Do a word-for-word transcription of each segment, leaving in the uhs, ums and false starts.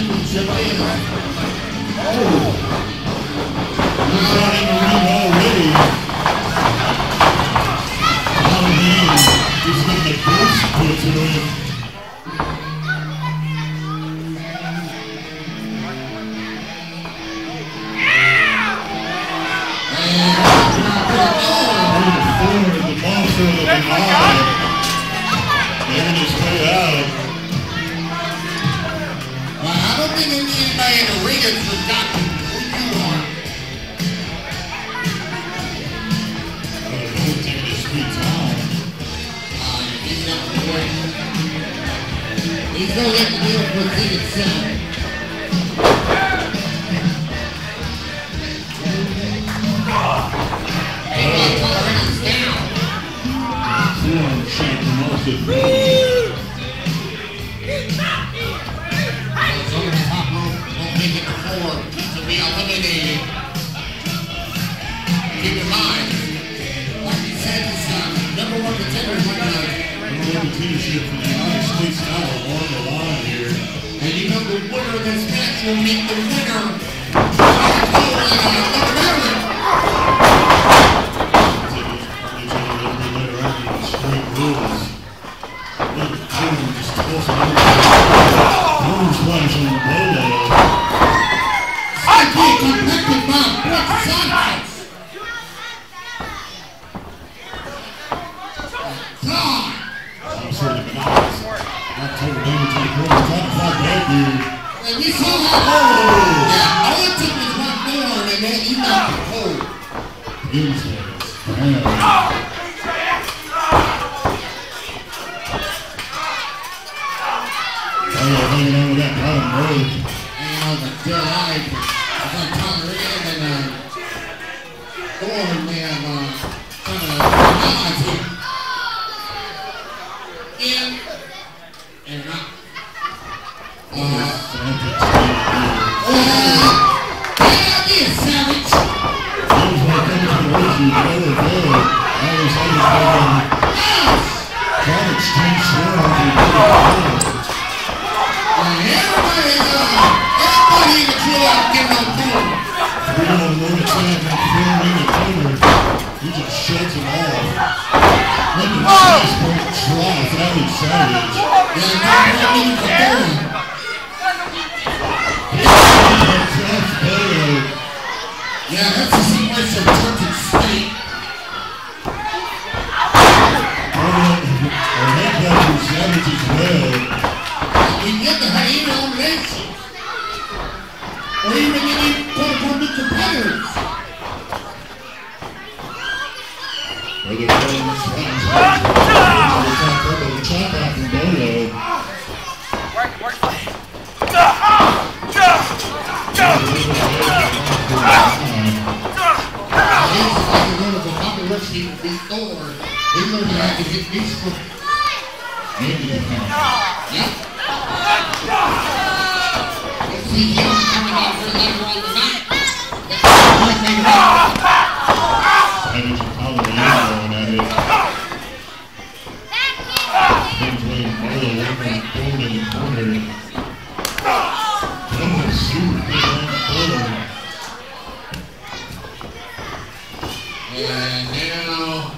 championship. Oh. He's not in the ring already. Halloween is getting the first put to him. The monster of the eye. Maybe just play out. Well, I don't think anybody in the ring has forgotten who you are. Uh, don't take this sweet time. Uh, he's not going to He's going to let the deal proceed itself. Shake the most of Over the top rope, won't make it before to be eliminated. Keep in mind, like you said, this uh, number one contender is like a number one contendership for the United States title on the line here. And you know the winner of this match will meet the winner of North America. Straight rules. Look at Jim just tossing over. Boom splash on the Bolo. Psyche compacted by Brooke Santos. God. Some sort of bananas. Got total damage to the corner. Trying to fight that dude. And we saw how oh. Yeah, all it took was one form and then he knocked it cold. Useless. Damn. Oh, hanging on with that bottom rope. Hanging on the dead eye. It's on Tom Reed and uh, Thorne may have uh, trying to dodge him. In and out. Uh, uh, yeah, be a savage. Feels like coming to the race, you better go. I was understanding. Trying to exchange swerves and go. Everybody, uh, everybody in the crew out getting on board. We don't know the time and film in the corner. He just shuts him off. Let the last point try. That is savage. Yeah, now we're not even going. Yeah, that's a sequence of turkey steak. I make that for savage as well. We get the hate elimination. Or even any quote unquote new competitors. Or they're going to splash. The top purple, the top out from Bolo. Work, work. He's like the one of the popular people be Thor. He learned how to get these from. Yep. Let's see him coming out for later on the night. Savage and Colorado going at it. Things laying Bolo over on Thorne in the corner. Oh, super big on Bolo. And now.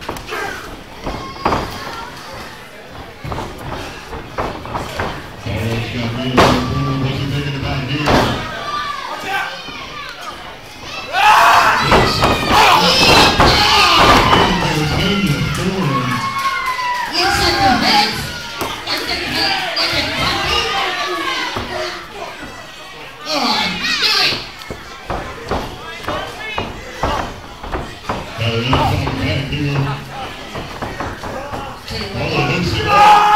Bolo's got me in the corner. What's he thinking about here? Yes. There's him in the corner. Looks like the heads. Like the head. Like a puppy. Oh, nice. Got it inside the back here. Bolo looks it.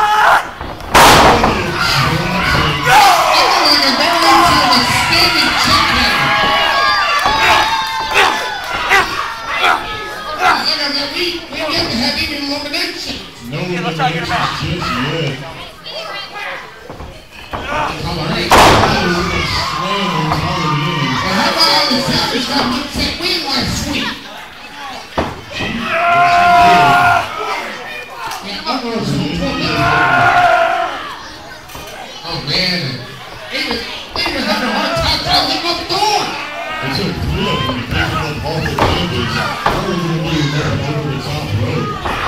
No eliminations just yet. All right. Slam hard in. Well, how about all the savage comments that we like sweet? Yeah, almost. Oh man, even nothing but door. It's a flip and picking up all the damage. What are you going to do there over the top road?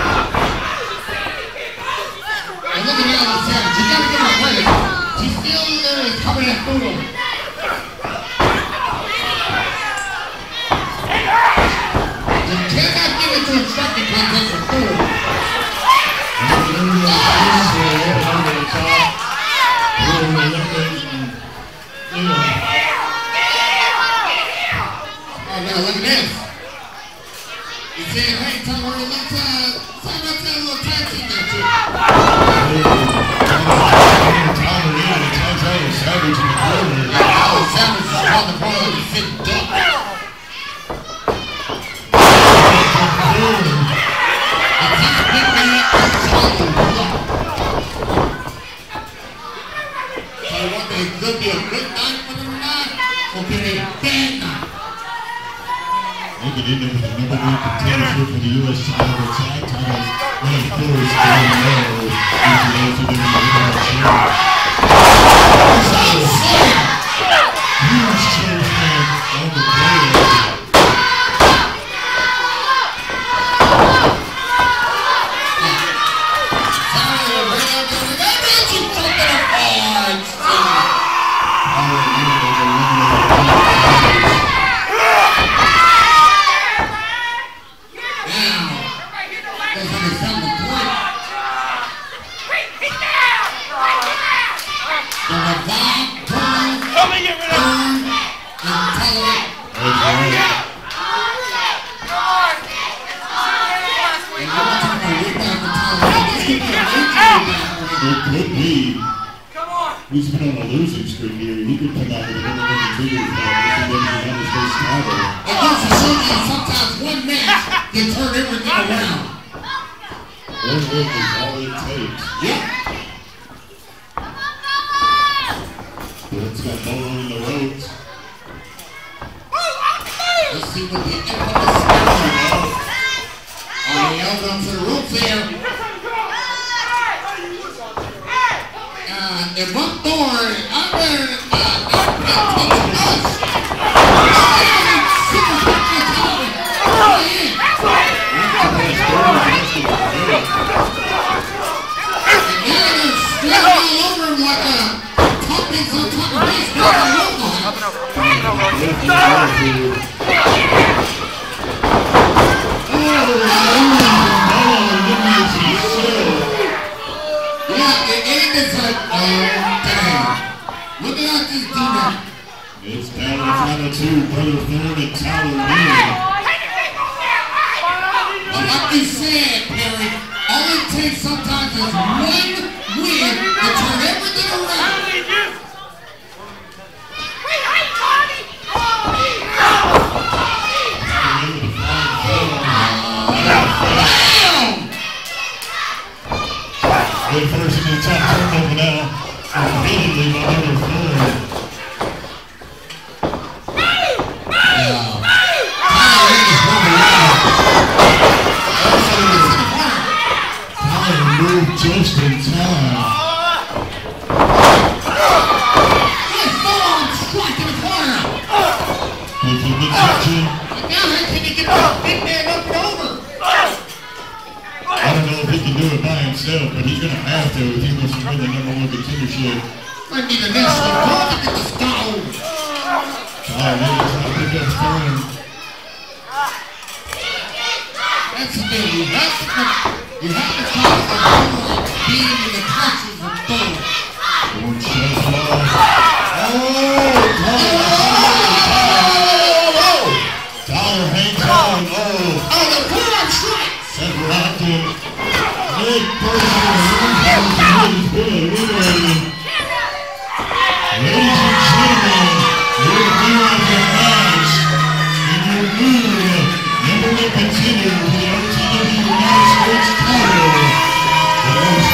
And look at the other side. You got to give her credit. She's still there and coming at Boodle. You cannot give it to a striking contest for Boodle. Over the top. Over the limit. You know. Oh, now look at this. He's saying, hey, Tyler, let's, uh, sign up to a little tag team match. Tyler in, it's Alex Savage in the corner. Alex Savage is called the corner like a sitting duck. It's just big man and solid duck. So what, they could be a good night for them tonight, or could be a bad night? They get in there with the number one contendership for the U S Title tag titles. One of course, down low, is the O C W US Title. Huge chair stand on the player. He's been on a losing streak here. He could come out with a number one contender for the United States title. It goes to show you sometimes one match can turn everything around. One look is all it takes. Yep. It's got Bolo in the ropes. Let's see what the infamous Sparrow does. Oh, he held on to the ropes there. Uh, if I'm bored, I'm better than uh, not paying attention to us. Super Sparrow oh, yeah. And now they're spreading all over him like a toppings on top of this. Yeah, it ain't this like, oh, damn. Look at how this do that. It's down to the final two, Brother Thorne and Tyler Neal. But like you said, Perry, all it takes sometimes is one win to turn everything around. Good person in the top turnover now. Immediately by Brother Thorne. Just in time. Hey, full-on strike in the corner. If you get touching, And now how can you get that big man up and over? I don't know if he can do it by himself, but he's going to have to if he wants to win the number one contendership. Might need a national guard to get the stone. Tyler Neal trying to pick up Thorne. That's the thing. You have to come, you have to come from being in the clutches of Thorne. Thorne shoves off. Oh, Tyler. Tyler hangs on. Oh, Oh, the full-on strike. Seth Rockton. Big person. Ladies and gentlemen, your winner of the match and your new number one contender for the O C W United States title, the most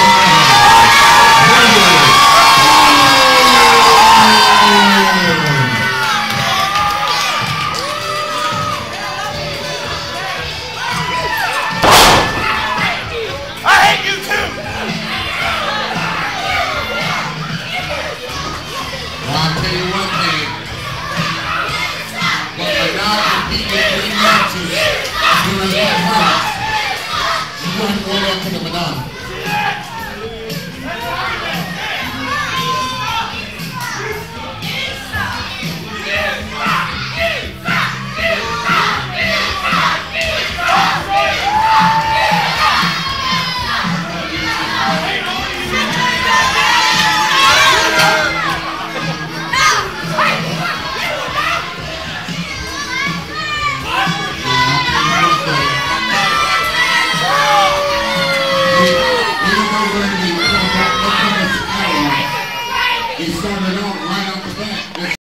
I hate you too! Well, I'll tell you one thing. right there. Hurry. You want to go up to the Madonna.